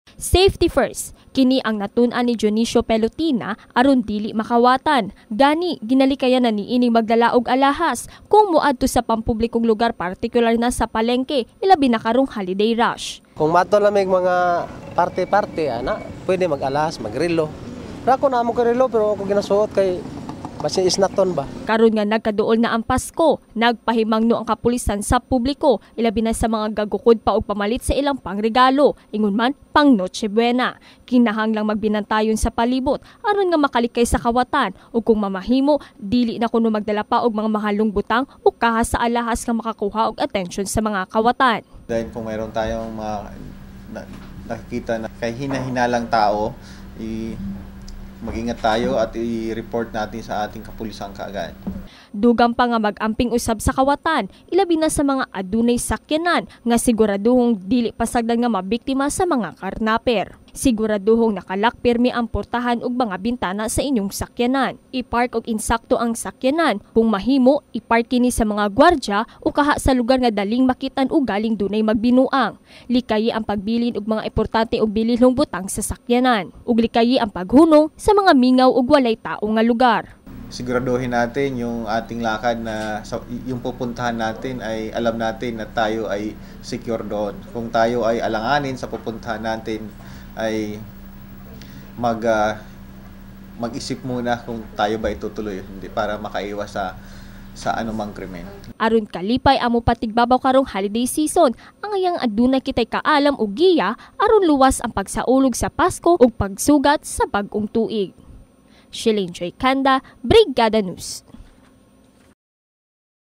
Safety first, kini ang natun-an ni Dionisio Pelotina aron dili makawatan. Gani, ginalikayan na niining magdala og alahas kung muadto sa pampublikong lugar, partikular na sa palengke, ilabi na karong holiday rush. Kung mato lamig mga parte-parte, pwede mag-alahas, magrilo. Rako na mo karilo pero ako ginasuot kay basin isnaton ba. Karon nga nagkaduol na ang Pasko, nagpahimangno ang kapulisan sa publiko, ilabi na sa mga gagukod pa og pamalit sa ilang pangregalo, ingon man pang Noche Buena. Kinahanglang magbinantayon sa palibot aron nga makalikay sa kawatan ug kung mamahimo dili na kuno magdala pa og mga mahalong butang o kahas sa alahas nga makakuha og atensyon sa mga kawatan. Dahil kung mayroon tayong nakikita na kay hinahinalang tao, mag-ingat tayo at i-report natin sa ating kapulisan kaagad. Dugang pa nga mag-amping usab sa kawatan, ilabi na sa mga adunay sakyanan nga siguraduhong dili pasagdan nga mabiktima sa mga karnaper. Siguraduhong nakalak pirmi ang portahan ug mga bintana sa inyong sakyanan. I-park og insakto ang sakyanan. Kung mahimo, i-park kini sa mga gwardya o kaha sa lugar nga daling makitan o galing dunay magbinuang. Likayi ang pagbilin og mga importante og bililhong butang sa sakyanan. Ug likayi ang paghunong sa mga mingaw ug walay tao nga lugar. Siguraduhin natin yung ating lakad na yung pupuntahan natin ay alam natin na tayo ay secure doon. Kung tayo ay alanganin sa pupuntahan natin ay mag-isip muna kung tayo ba itutuloy hindi para makaiwas sa anumang krimen. Aron kalipay amo patigbabaw karong holiday season, ang ayang aduna kitay kaalam og giya aron luwas ang pagsaulog sa Pasko ug pagsugat sa bag-ong tuig. Shilene Joy Kanda, Brigada News.